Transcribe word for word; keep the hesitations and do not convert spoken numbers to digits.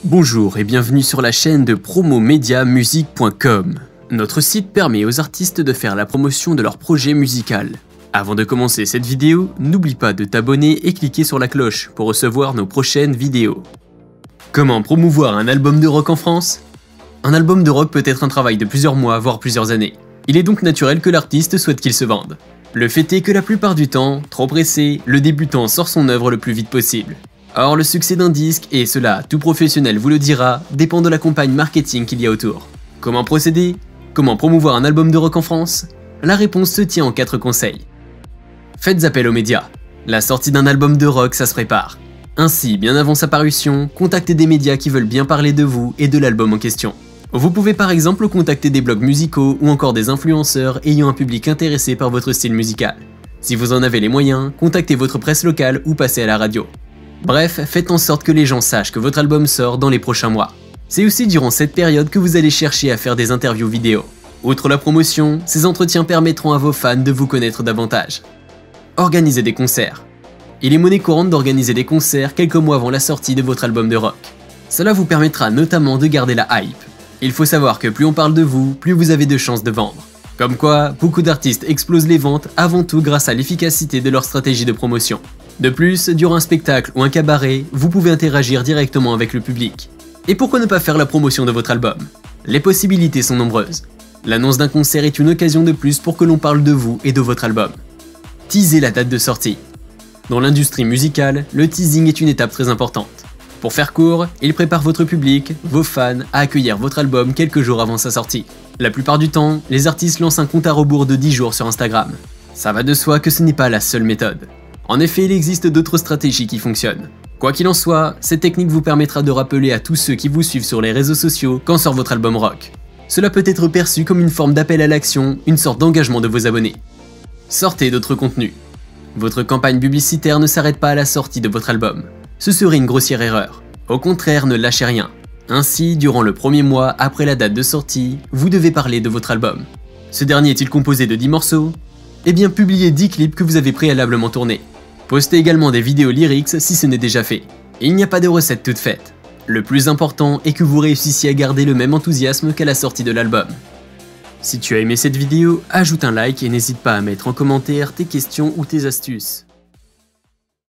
Bonjour et bienvenue sur la chaîne de promo media musique point com. Notre site permet aux artistes de faire la promotion de leur projet musical. Avant de commencer cette vidéo, n'oublie pas de t'abonner et cliquer sur la cloche pour recevoir nos prochaines vidéos. Comment promouvoir un album de rock en France? Un album de rock peut être un travail de plusieurs mois, voire plusieurs années. Il est donc naturel que l'artiste souhaite qu'il se vende. Le fait est que la plupart du temps, trop pressé, le débutant sort son œuvre le plus vite possible. Or, le succès d'un disque, et cela tout professionnel vous le dira, dépend de la campagne marketing qu'il y a autour. Comment procéder? Comment promouvoir un album de rock en France? La réponse se tient en quatre conseils. Faites appel aux médias. La sortie d'un album de rock, ça se prépare. Ainsi, bien avant sa parution, contactez des médias qui veulent bien parler de vous et de l'album en question. Vous pouvez par exemple contacter des blogs musicaux ou encore des influenceurs ayant un public intéressé par votre style musical. Si vous en avez les moyens, contactez votre presse locale ou passez à la radio. Bref, faites en sorte que les gens sachent que votre album sort dans les prochains mois. C'est aussi durant cette période que vous allez chercher à faire des interviews vidéo. Outre la promotion, ces entretiens permettront à vos fans de vous connaître davantage. Organisez des concerts. Il est monnaie courante d'organiser des concerts quelques mois avant la sortie de votre album de rock. Cela vous permettra notamment de garder la hype. Il faut savoir que plus on parle de vous, plus vous avez de chances de vendre. Comme quoi, beaucoup d'artistes explosent les ventes avant tout grâce à l'efficacité de leur stratégie de promotion. De plus, durant un spectacle ou un cabaret, vous pouvez interagir directement avec le public. Et pourquoi ne pas faire la promotion de votre album? Les possibilités sont nombreuses. L'annonce d'un concert est une occasion de plus pour que l'on parle de vous et de votre album. Teaser la date de sortie. Dans l'industrie musicale, le teasing est une étape très importante. Pour faire court, il prépare votre public, vos fans, à accueillir votre album quelques jours avant sa sortie. La plupart du temps, les artistes lancent un compte à rebours de dix jours sur Instagram. Ça va de soi que ce n'est pas la seule méthode. En effet, il existe d'autres stratégies qui fonctionnent. Quoi qu'il en soit, cette technique vous permettra de rappeler à tous ceux qui vous suivent sur les réseaux sociaux quand sort votre album rock. Cela peut être perçu comme une forme d'appel à l'action, une sorte d'engagement de vos abonnés. Sortez d'autres contenus. Votre campagne publicitaire ne s'arrête pas à la sortie de votre album. Ce serait une grossière erreur. Au contraire, ne lâchez rien. Ainsi, durant le premier mois après la date de sortie, vous devez parler de votre album. Ce dernier est-il composé de dix morceaux? Eh bien, publiez dix clips que vous avez préalablement tournés. Postez également des vidéos lyrics si ce n'est déjà fait. Il n'y a pas de recette toute faite. Le plus important est que vous réussissiez à garder le même enthousiasme qu'à la sortie de l'album. Si tu as aimé cette vidéo, ajoute un like et n'hésite pas à mettre en commentaire tes questions ou tes astuces.